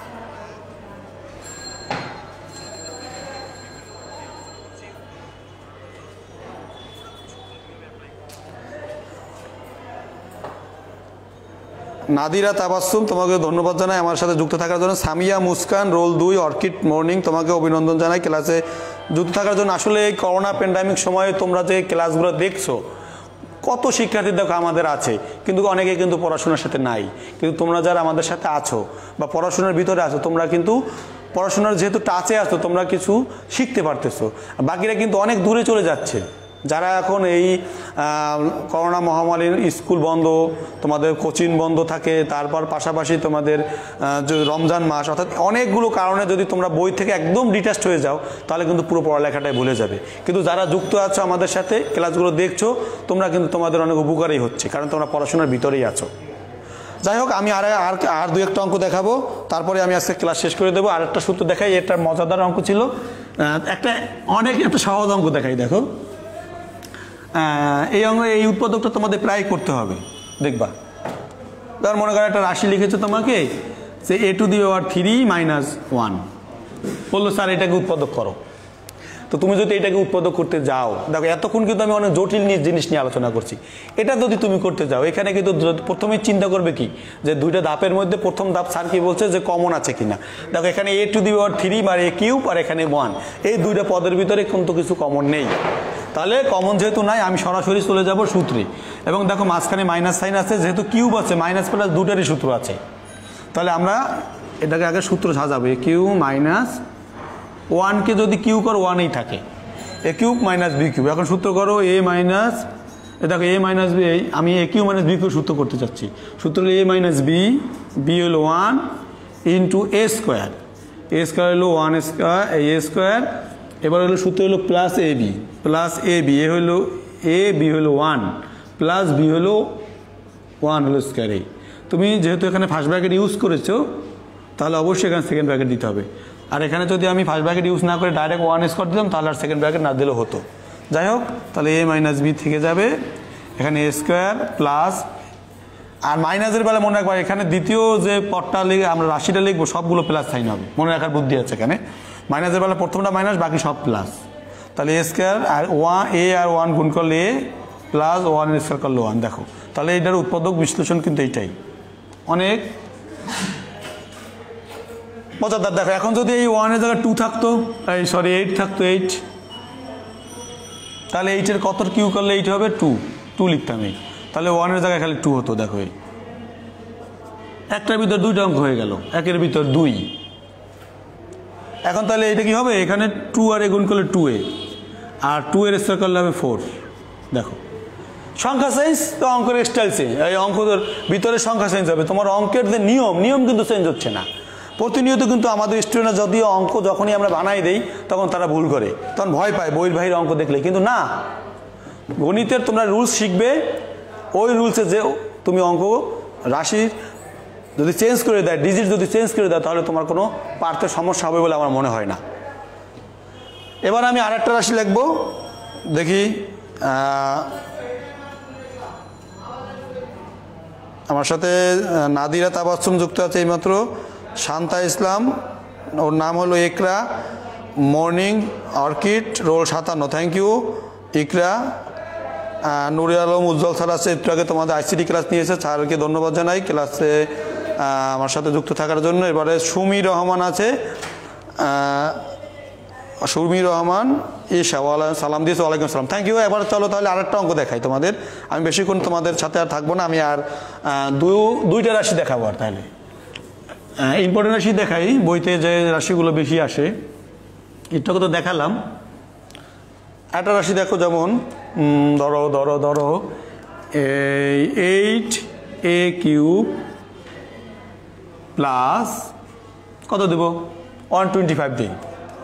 নাদিরা তাবাসসুম, তোমাকে ধন্যবাদ জানাই আমার সাথে যুক্ত থাকার জন্য। সামিয়া মুস্কান রোল দুই অর্কিড মর্নিং, তোমাকে অভিনন্দন জানাই ক্লাসে যুক্ত থাকার জন্য। আসলে এই করোনা প্যান্ডামিক সময়ে তোমরা যে ক্লাসগুলো দেখছো, কত শিক্ষার্থী দেখো আমাদের আছে, কিন্তু অনেকে কিন্তু পড়াশোনার সাথে নাই, কিন্তু তোমরা যারা আমাদের সাথে আছো বা পড়াশোনার ভিতরে আছো, তোমরা কিন্তু পড়াশোনার যেহেতু টাচে আছো, তোমরা কিছু শিখতে পারতেছো। বাকিরা কিন্তু অনেক দূরে চলে যাচ্ছে, যারা এখন এই করোনা মহামারীর স্কুল বন্ধ, তোমাদের কোচিং বন্ধ থাকে, তারপর পাশাপাশি তোমাদের রমজান মাস, অর্থাৎ অনেকগুলো কারণে যদি তোমরা বই থেকে একদম ডিটাচড হয়ে যাও তাহলে কিন্তু পুরো পড়ালেখাটাই ভুলে যাবে। কিন্তু যারা যুক্ত আছো আমাদের সাথে, ক্লাসগুলো দেখছো, তোমরা কিন্তু তোমাদের অনেক উপকারই হচ্ছে, কারণ তোমরা পড়াশোনার ভিতরেই আছো। যাই হোক, আমি আর আর আর দু একটা অঙ্ক দেখাবো, তারপরে আমি আজকে ক্লাস শেষ করে দেবো। আর একটা সূত্র দেখাই, এটা মজাদার অঙ্ক ছিল, একটা অনেক একটা সহজ অঙ্ক দেখাই। দেখো এই অঙ্ক, এই উৎপাদকটা তোমাদের প্রায় করতে হবে, দেখবা। ধর মনে করো একটা রাশি লিখেছো তোমাকে, সে a to the power three minus one, বললো স্যার এটাকে উৎপাদক করো। তো তুমি যদি এটাকে উৎপাদক করতে যাও, দেখো এতক্ষণ কিন্তু আমি অনেক জটিল জিনিস নিয়ে আলোচনা করছি, এটা যদি তুমি করতে যাও, এখানে কিন্তু প্রথমেই চিন্তা করবে কি, যে দুইটা ধাপের মধ্যে প্রথম ধাপ স্যার কি বলছে যে কমন আছে কিনা। দেখো এখানে a to the power three আর এ কিউব আর এখানে ওয়ান, এই দুইটা পদের ভিতরে কিন্তু কিছু কমন নেই। তাহলে কমন যেহেতু নাই, আমি সরাসরি চলে যাব সূত্রে। এবং দেখো মাঝখানে মাইনাস সাইন আছে, যেহেতু কিউব আছে, মাইনাস প্লাস দুটারই সূত্র আছে। তাহলে আমরা এটাকে আগে সূত্র সাজাবো, এ কিউ মাইনাস ওয়ানকে যদি কিউ করো ওয়ানেই থাকে, a cube minus b cube. এখন সূত্র করো এ মাইনাস, এ দেখো এ মাইনাস বি, আমি a cube minus b cube সূত্র করতে চাচ্ছি। সূত্র হলো এ মাইনাস বি, বি হলো one into a square, a square হলো ওয়ান স্কোয়ার, এ স্কোয়ার। এবার হলো সূত্র হলো plus a b, plus a b, a হলো এ, বি হলো ওয়ান, প্লাস বি হলো ওয়ান হলো স্কোয়ার। এই তুমি যেহেতু এখানে ফার্স্ট ব্র্যাকেট ইউজ করেছো, তাহলে অবশ্যই এখানে সেকেন্ড ব্র্যাকেট দিতে হবে। আর এখানে যদি আমি ফার্স্ট ব্র্যাকেট ইউজ না করে ডাইরেক্ট ওয়ান স্কোয়ার দিলাম, তাহলে আর সেকেন্ড ব্র্যাকেট না দিলেও হতো। যাই হোক, তাহলে এ মাইনাস বি থেকে যাবে, এখানে এ স্কোয়ার প্লাস, আর মাইনাসের বেলা মনে রাখবা এখানে দ্বিতীয় যে পদটা লিখে আমরা রাশিটা লিখবো সবগুলো প্লাস সাইন হবে, মনে রাখার বুদ্ধি আছে এখানে। মাইনাসের বেলা প্রথমটা মাইনাস, বাকি সব প্লাস। তাহলে এ স্কোয়ার আর ওয়ান, এ আর ওয়ান গুণ করলে এ, প্লাস ওয়ান স্কোয়ার করলে ওয়ান। দেখো তাহলে এটার উৎপাদক বিশ্লেষণ কিন্তু এইটাই, অনেক মজাদার। দেখো এখন যদি এই ওয়ানের জায়গায় টু থাকতো, এই সরি এইট থাকতো, এইট, তাহলে এইটের কত কিউ করলে এইট হবে টু, টু লিখতাম এই, তাহলে ওয়ানের জায়গায় খালি টু হতো। দেখো এই একটার ভিতর দুইটা অঙ্ক হয়ে গেল, একের ভিতর দুই। এখন তাহলে এটা কি হবে, এখানে টু আর এ গুণ করলে টু এ, আর টু এর স্কোয়ার করলে হবে ফোর। দেখো সংখ্যা চেঞ্জ, তো অঙ্কের স্টাইল চেঞ্জ, এই অঙ্কের ভিতরে সংখ্যা চেঞ্জ হবে। তোমার অঙ্কের যে নিয়ম, নিয়ম কিন্তু চেঞ্জ হচ্ছে না প্রতিনিয়ত। কিন্তু আমাদের স্টুডেন্টরা যদিও অঙ্ক যখনই আমরা বানাই দেই তখন তারা ভুল করে, তখন ভয় পায় বইয়ের বাইরের অঙ্ক দেখলে। কিন্তু না, গণিতের তোমরা রুলস শিখবে, ওই রুলসে যে তুমি অঙ্ক রাশি যদি চেঞ্জ করে দেয়, ডিজিট যদি চেঞ্জ করে দেয়, তাহলে তোমার কোনো পার্থের সমস্যা হবে বলে আমার মনে হয় না। এবার আমি আর একটা রাশি লিখব, দেখি আমার সাথে নাদিরা তাবাসসুম যুক্ত আছে এইমাত্র, শান্তা ইসলাম, ওর নাম হলো ইকরা, মর্নিং অর্কিড, রোল সাতান্ন, thank you Iqra. Nure Alam Ujjwal sir আছে, একটু আগে তোমাদের আইসিটি ক্লাস নিয়েছে, স্যারকে ধন্যবাদ জানাই ক্লাসে আমার সাথে যুক্ত থাকার জন্য। এবারে সুমি রহমান আছে, সুমি রহমান ঈশা, সালাম দিয়েছে, ওয়ালাইকুম সালাম, থ্যাংক ইউ। এবার চলো তাহলে আরেকটা অঙ্ক দেখাই তোমাদের, আমি বেশিক্ষণ তোমাদের সাথে আর থাকবো না, আমি আর দুইটা রাশি দেখাবো। আর তাহলে ইম্পর্টেন্ট রাশি দেখাই, বইতে যে রাশিগুলো বেশি আসে, এটাকে তো দেখালাম। একটা রাশি দেখো, যেমন ধরো ধরো ধরো এইট এ কিউব প্লাস কত দেব, ওয়ান টোয়েন্টি ফাইভ দিই।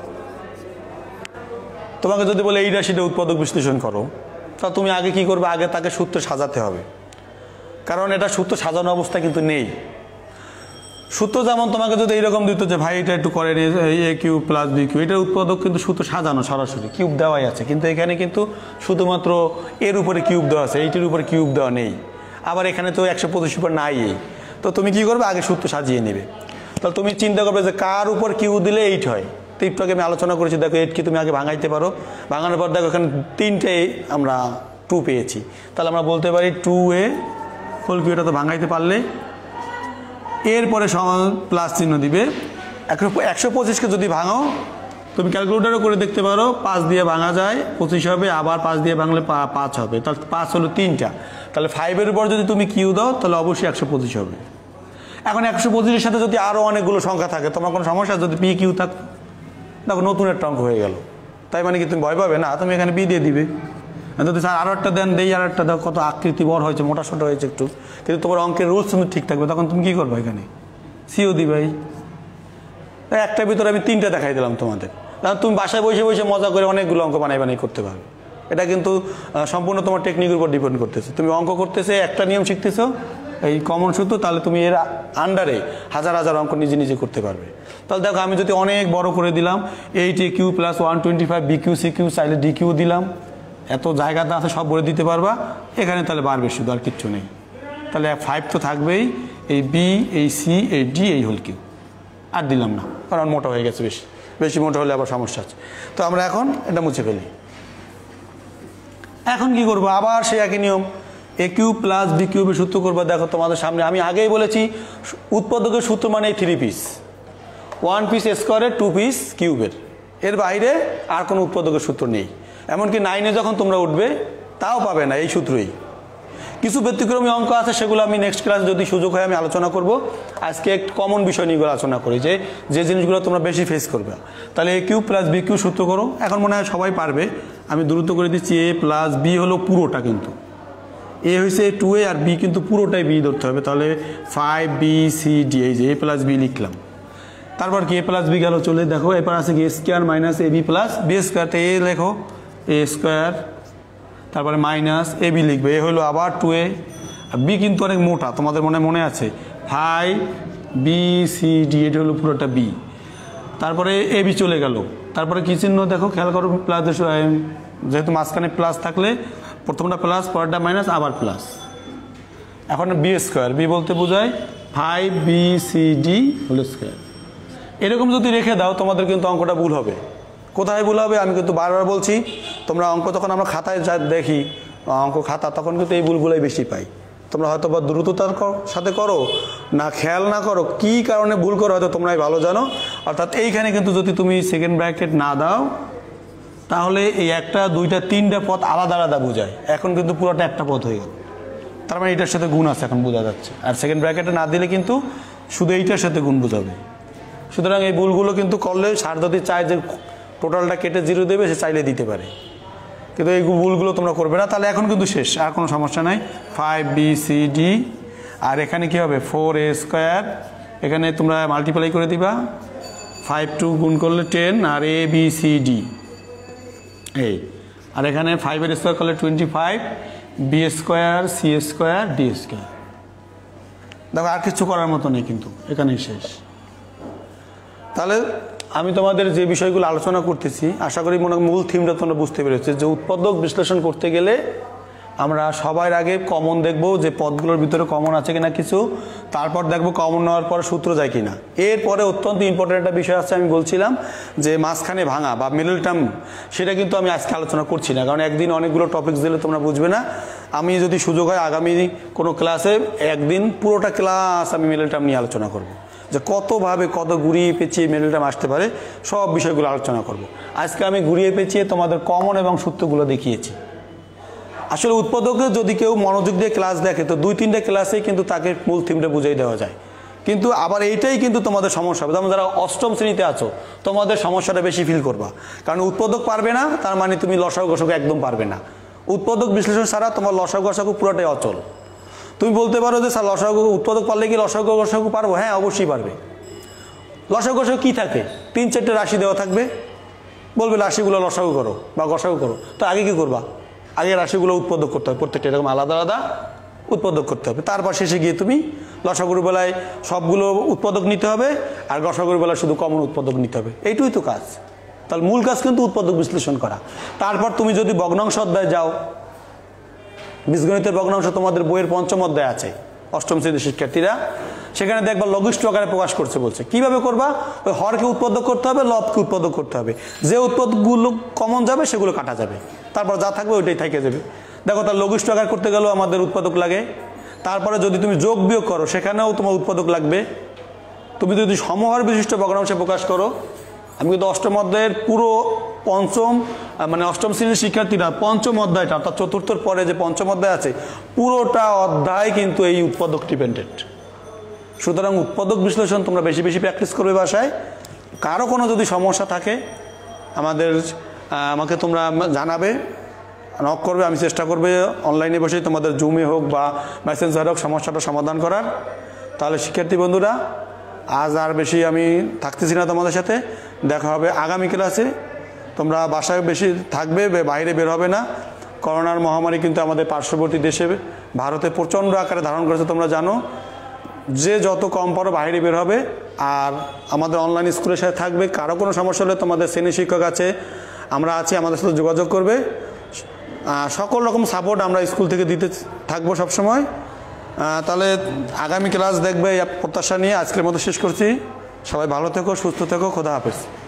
তোমাকে যদি বলে এই রাশিটা উৎপাদক বিশ্লেষণ করো, তা তুমি আগে কি করবে, আগে তাকে সূত্র সাজাতে হবে, কারণ এটা সূত্র সাজানো অবস্থা কিন্তু নেই। সূত্র যেমন তোমাকে যদি এইরকম দিত যে ভাই এটা একটু করে নিয়ে a cube plus b cube, এটার উৎপাদক কিন্তু সূত্র সাজানো, সরাসরি কিউব দেওয়াই আছে, কিন্তু এখানে কিন্তু শুধুমাত্র এর উপরে কিউব দেওয়া আছে, এইটির উপরে কিউব দেওয়া নেই। আবার এখানে তো একশো পঁচিশ উপর নাই, এই তো তুমি কি করবে, আগে সূত্র সাজিয়ে নেবে। তাহলে তুমি চিন্তা করবে যে কার উপর কিউ দিলে এইট হয়। তো একটু আগে আমি আলোচনা করেছি, দেখো এইট কি তুমি আগে ভাঙাইতে পারো, ভাঙানোর পর দেখো এখানে তিনটে আমরা টু পেয়েছি, তাহলে আমরা বলতে পারি টু এ হোল কিউ, এটা তো ভাঙাইতে পারলে এরপরে প্লাস চিহ্ন দিবে। একশো পঁচিশকে যদি ভাঙো, তুমি ক্যালকুলেটারও করে দেখতে পারো, পাঁচ দিয়ে ভাঙা যায় পঁচিশ হবে, আবার পাঁচ দিয়ে ভাঙলে পাঁচ হবে, তাহলে পাঁচ হলো তিনটা, তাহলে ফাইভের উপর যদি তুমি কিউ দাও তাহলে অবশ্যই একশো পঁচিশ হবে। এখন একশো পঁচিশের সাথে যদি আরও অনেকগুলো সংখ্যা থাকে, তোমার কোনো সমস্যা, যদি পি কিউ থাক, দেখো নতুন একটা অঙ্ক হয়ে গেল, তাই মানে কি তুমি ভয় পাবে না, তুমি এখানে পি দিয়ে দিবে। যদি স্যার আরও একটা দেন দেই আর একটা দাও, কত আকৃতি বড় হয়েছে, মোটা সোটা হয়েছে একটু, কিন্তু তোমার অঙ্কের রুলস কিন্তু ঠিক থাকবে, তখন তুমি কী করবো এখানে সিও দিবাই। একটার ভিতরে আমি তিনটা দেখাই দিলাম তোমাদের, কারণ তুমি বাসায় বসে বসে মজা করে অনেকগুলো অঙ্ক বানাই বানাই করতে পারবে। এটা কিন্তু সম্পূর্ণ তোমার টেকনিকের উপর ডিপেন্ড করতেছে। তুমি অঙ্ক করতেছে, একটা নিয়ম শিখতেছো এই কমন সূত্র, তাহলে তুমি এর আন্ডারে হাজার হাজার অঙ্ক নিজে নিজে করতে পারবে। তাহলে দেখো আমি যদি অনেক বড় করে দিলাম eight a cube plus one twenty five b cube c cube, চাইলে ডি কিউ দিলাম, এত জায়গাতে আছে সব বলে দিতে পারবা এখানে, তাহলে বাড়বে শুধু, আর কিচ্ছু নেই। তাহলে ফাইভ তো থাকবেই, এই বি এই সি এই ডি এই হোল কিউ, আর দিলাম না কারণ মোটা হয়ে গেছে, বেশি বেশি মোটা হলে আবার সমস্যা আছে। তো আমরা এখন এটা মুছে ফেলি। এখন কি করবো, আবার সেই একই নিয়ম, এ কিউব প্লাস বি কিউবের সূত্র করবো। দেখো তোমাদের সামনে আমি আগেই বলেছি উৎপাদকের সূত্র মানে এই থ্রি পিস, ওয়ান পিস স্কোয়ারের, টু পিস কিউবের, এর বাইরে আর কোনো উৎপাদকের সূত্র নেই। এমনকি নাইনে যখন তোমরা উঠবে তাও পাবে না এই সূত্রই। কিছু ব্যতিক্রমী অঙ্ক আছে, সেগুলো আমি নেক্সট ক্লাস যদি সুযোগ হয় আমি আলোচনা করব। আজকে একটু কমন বিষয় নিয়ে আলোচনা করি, যে যে জিনিসগুলো তোমরা বেশি ফেস করবে। তাহলে a cube plus b cube সূত্র করো, এখন মনে হয় সবাই পারবে, আমি দ্রুত করে দিচ্ছি। এ প্লাস বি হলো পুরোটা, কিন্তু এ হয়েছে টু এ আর বি কিন্তু পুরোটাই বি ধরতে হবে। তাহলে ফাইভ বি সি ডি, এই যে এ প্লাস বি লিখলাম। তারপর কি এ প্লাস বি গেল চলে, দেখো এরপর আছে কি a square minus a b plus b square, a লেখো এ স্কোয়ার, তারপরে মাইনাস এ বি লিখবে, এ হলো আবার টু এ, আর বি কিন্তু অনেক মোটা, তোমাদের মনে মনে আছে ফাইভ বি সি ডি, এটা হলো পুরোটা বি। তারপরে এ বি চলে গেল, তারপরে কি চিহ্ন দেখো খেয়াল করো, প্লাস, যেহেতু মাঝখানে প্লাস থাকলে প্রথমটা প্লাস পরেরটা মাইনাস আবার প্লাস। এখন বি স্কোয়ার, বি বলতে বোঝায় five b c d whole square. এরকম যদি রেখে দাও তোমাদের কিন্তু অঙ্কটা ভুল হবে। কোথায় ভুল হবে আমি কিন্তু বারবার বলছি, তোমরা অঙ্ক যখন আমরা খাতায় যা দেখি অঙ্ক খাতা, তখন কিন্তু এই ভুলগুলোই বেশি পাই। তোমরা হয়তো বা দ্রুততার সাথে করো না, খেয়াল না করো, কী কারণে ভুল করো হয়তো তোমরাই ভালো জানো। অর্থাৎ এইখানে কিন্তু যদি তুমি সেকেন্ড ব্র্যাকেট না দাও তাহলে এই একটা দুইটা তিনটা পথ আলাদা আলাদা বোঝায়, এখন কিন্তু পুরোটা একটা পথ হয়ে গেল, তার মানে এইটার সাথে গুণ আছে এখন বোঝা যাচ্ছে। আর সেকেন্ড ব্র্যাকেটে না দিলে কিন্তু শুধু এইটার সাথে গুণ বোঝাবে। সুতরাং এই ভুলগুলো কিন্তু করলে স্যার যদি চায় যে টোটালটা কেটে জিরো দেবে, সে চাইলে দিতে পারে, কিন্তু এই ভুলগুলো তোমরা করবে না। তাহলে এখন কিন্তু শেষ, আর কোনো সমস্যা নাই। ফাইভ বি সি ডি, আর এখানে কী হবে ফোর এ স্কোয়ার, এখানে তোমরা মাল্টিপ্লাই করে দিবা, ফাইভ টু গুণ করলে টেন, আর এ বি সি ডি এই, আর এখানে ফাইভের স্কোয়ার করলে twenty five, b square c square d square. দেখো আর কিছু করার মতো নেই, কিন্তু এখানেই শেষ। তাহলে আমি তোমাদের যে বিষয়গুলো আলোচনা করতেছি আশা করি মনে মূল থিমটা তোমরা বুঝতে পেরেছো, যে উৎপাদক বিশ্লেষণ করতে গেলে আমরা সবার আগে কমন দেখব, যে পদগুলোর ভিতরে কমন আছে কিনা কিছু, তারপর দেখব কমন নেওয়ার পর সূত্র যায় কিনা। এরপরে অত্যন্ত ইম্পর্টেন্ট একটা বিষয় আছে, আমি বলছিলাম যে মাঝখানে ভাঙা বা মিডল টার্ম, সেটা কিন্তু আমি আজকে আলোচনা করছি না, কারণ একদিন অনেকগুলো টপিকস দিলে তোমরা বুঝবে না। আমি যদি সুযোগ হয় আগামী কোনো ক্লাসে একদিন পুরোটা ক্লাস আমি মিডল টার্ম নিয়ে আলোচনা করব, যে কতভাবে কত ঘুরিয়ে পেঁচিয়ে মিডল টার্ম আসতে পারে, সব বিষয়গুলো আলোচনা করব। আজকে আমি ঘুরিয়ে পেঁচিয়ে তোমাদের কমন এবং সূত্রগুলো দেখিয়েছি। আসলে উৎপাদকে যদি কেউ মনোযোগ দিয়ে ক্লাস দেখে তো দুই তিনটা ক্লাসেই কিন্তু তাকে মূল থিমটা বুঝিয়ে দেওয়া যায়, কিন্তু আবার এইটাই কিন্তু তোমাদের সমস্যা হবে। যেমন যারা অষ্টম শ্রেণীতে আছো তোমাদের সমস্যাটা বেশি ফিল করবা, কারণ উৎপাদক পারবে না তার মানে তুমি লসাগু গসাগু একদম পারবে না। উৎপাদক বিশ্লেষণ ছাড়া তোমার লসাগু গসাগু পুরোটাই অচল। তুমি বলতে পারো যে স্যার লসাগু উৎপাদক পারলে কি লসাগু গসাগু পারবো? হ্যাঁ অবশ্যই পারবে। লসাগু গসাগু কী থাকে? তিন চারটে রাশি দেওয়া থাকবে, বলবে রাশিগুলো লসাগু করো বা গসাগু করো, তো আগে কী করবা? আগে রাশিগুলো উৎপাদক করতে হবে, প্রত্যেকটা এরকম আলাদা আলাদা উৎপাদক করতে হবে। তারপর শেষে গিয়ে তুমি লসাগুর বেলায় সবগুলো উৎপাদক নিতে হবে, আর গসাগুর বেলায় শুধু কমন উৎপাদক নিতে হবে। এইটুই তো কাজ। তাহলে মূল কাজ কিন্তু উৎপাদক বিশ্লেষণ করা। তারপর তুমি যদি ভগ্নাংশ অধ্যায় যাও, বীজগণিতের ভগ্নাংশ তোমাদের বইয়ের পঞ্চম অধ্যায় আছে, অষ্টম শ্রেণীর শিক্ষার্থীরা, সেখানে দেখবা লঘিষ্ঠ আকারে প্রকাশ করছে। বলছে কিভাবে করবা? ওই হরকে উৎপাদক করতে হবে, লবকে উৎপাদক করতে হবে, যে উৎপাদকগুলো কমন যাবে সেগুলো কাটা যাবে, তারপর যা থাকবে ওইটাই থেকে যাবে। দেখো তার লঘিষ্ঠ আকার করতে গেলেও আমাদের উৎপাদক লাগে। তারপরে যদি তুমি যোগ বিয়োগ করো সেখানেও তোমার উৎপাদক লাগবে। তুমি যদি সমহর বিশিষ্ট ভগ্নাংশে প্রকাশ করো, আমি কিন্তু অষ্টম অধ্যায়ের পুরো পঞ্চম মানে অষ্টম শ্রেণীর শিক্ষার্থীরা পঞ্চম অধ্যায়টা অর্থাৎ চতুর্থর পরে যে পঞ্চম অধ্যায় আছে পুরোটা অধ্যায় কিন্তু এই উৎপাদক ডিপেন্ডেন্ট। সুতরাং উৎপাদক বিশ্লেষণ তোমরা বেশি বেশি প্র্যাকটিস করবে বাসায়। কারো কোনো যদি সমস্যা থাকে আমাদের আমাকে তোমরা জানাবে, নক করবে, আমি চেষ্টা করবে অনলাইনে বসেই তোমাদের জুমে হোক বা মেসেঞ্জারে হোক সমস্যাটা সমাধান করার। তাহলে শিক্ষার্থী বন্ধুরা, আজ আর বেশি আমি থাকতেছি না তোমাদের সাথে, দেখা হবে আগামী ক্লাসে। তোমরা বাসায় বেশি থাকবে, বাইরে বের হবে না। করোনার মহামারী কিন্তু আমাদের পার্শ্ববর্তী দেশে ভারতে প্রচণ্ড আকারে ধারণ করেছে, তোমরা জানো। যে যত কম পারো বাইরে বের হবে, আর আমাদের অনলাইন স্কুলের সাথে থাকবে। কারো কোনো সমস্যা হলে তোমাদের শ্রেণী শিক্ষক আছে, আমরা আছি, আমাদের সাথে যোগাযোগ করবে। সকল রকম সাপোর্ট আমরা স্কুল থেকে দিতে থাকবো সবসময়। তাহলে আগামী ক্লাস দেখবে এই প্রত্যাশা নিয়ে আজকের মতো শেষ করছি। সবাই ভালো থেকো, সুস্থ থেকো, খোদা হাফেজ।